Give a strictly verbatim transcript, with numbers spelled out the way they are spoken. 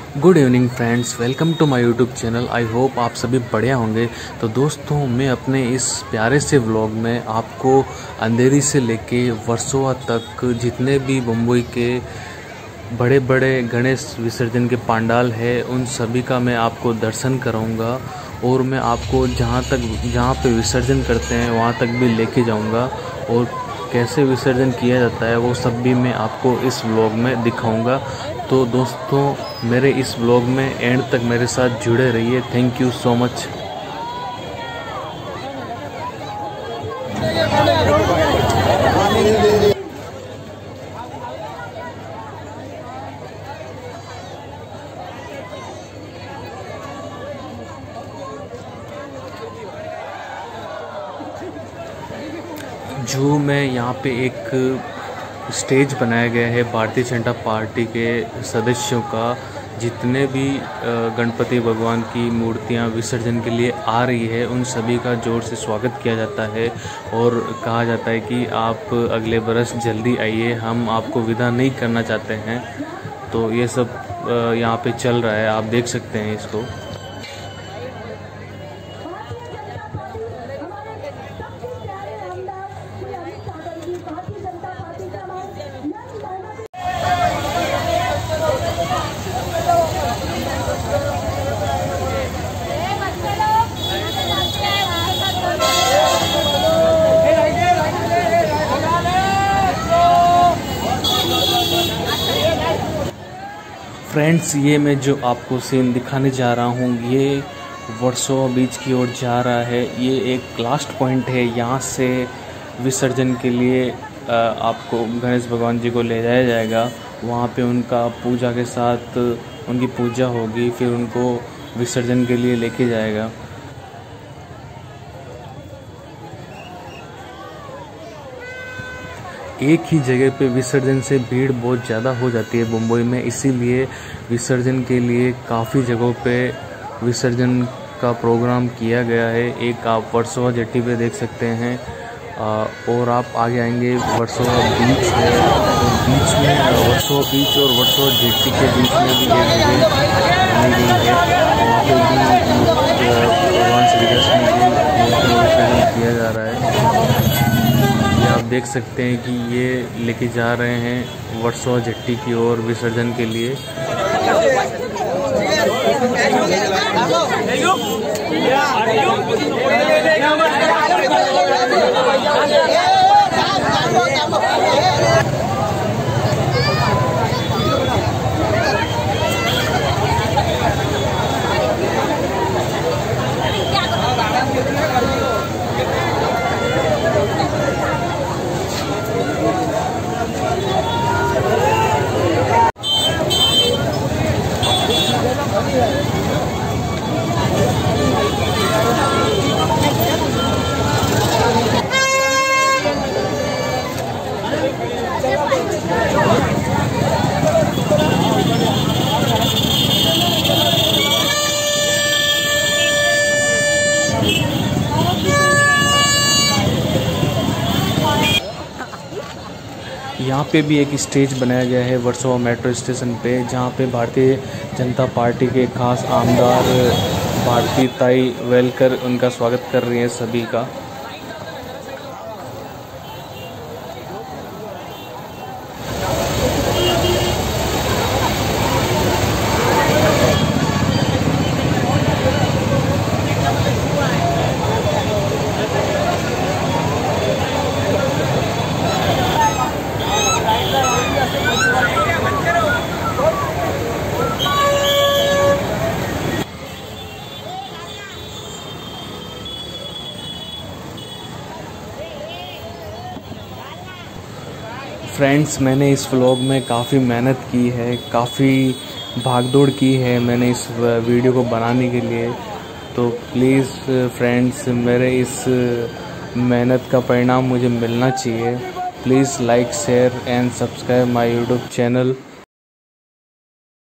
Good evening friends, welcome to my YouTube channel. I hope आप सभी बढ़िया होंगे। तो दोस्तों, मैं अपने इस प्यारे से व्लॉग में आपको अंधेरी से लेके वर्सोवा तक जितने भी मुंबई के बड़े बड़े गणेश विसर्जन के पंडाल है उन सभी का मैं आपको दर्शन कराऊंगा और मैं आपको जहां तक जहां पे विसर्जन करते हैं वहां तक भी लेके जाऊंगा और कैसे विसर्जन किया जाता है वो सब भी मैं आपको इस व्लॉग में दिखाऊंगा। तो दोस्तों, मेरे इस व्लॉग में एंड तक मेरे साथ जुड़े रहिए। Thank you so much. जो मैं यहाँ पे एक स्टेज बनाया गया है भारतीय जनता पार्टी के सदस्यों का, जितने भी गणपति भगवान की मूर्तियाँ विसर्जन के लिए आ रही है उन सभी का जोर से स्वागत किया जाता है और कहा जाता है कि आप अगले बरस जल्दी आइए, हम आपको विदा नहीं करना चाहते हैं। तो ये सब यहाँ पे चल रहा है, आप देख सकते हैं इसको। फ्रेंड्स, ये मैं जो आपको सीन दिखाने जा रहा हूँ ये वर्सोवा बीच की ओर जा रहा है। ये एक लास्ट पॉइंट है, यहाँ से विसर्जन के लिए आपको गणेश भगवान जी को ले जाया जाएगा। वहाँ पे उनका पूजा के साथ उनकी पूजा होगी, फिर उनको विसर्जन के लिए लेके जाएगा। एक ही जगह पे विसर्जन से भीड़ बहुत ज़्यादा हो जाती है मुंबई में, इसीलिए विसर्जन के लिए काफ़ी जगहों पे विसर्जन का प्रोग्राम किया गया है। एक आप वर्सोवा जेटी पे देख सकते हैं और आप आगे आएंगे वर्सोवा बीच है, तो बीच में वर्सोवा बीच और वर्सोवा जेटी के बीच में भी एक जगह बनी गई है, वहाँ पे भी भगवान श्री कृष्ण की विसर्जन किया जा रहा है। आप देख सकते हैं कि ये लेके जा रहे हैं वर्सोवा जेट्टी की ओर विसर्जन के लिए। यहाँ पे भी एक स्टेज बनाया गया है वर्सोवा मेट्रो स्टेशन पे, जहाँ पे भारतीय जनता पार्टी के खास आमदार भारती ताई वेलकर उनका स्वागत कर रही हैं सभी का। फ्रेंड्स, मैंने इस व्लॉग में काफ़ी मेहनत की है, काफ़ी भागदौड़ की है मैंने इस वीडियो को बनाने के लिए। तो प्लीज़ फ्रेंड्स, मेरे इस मेहनत का परिणाम मुझे मिलना चाहिए। Please like, share and subscribe my YouTube channel.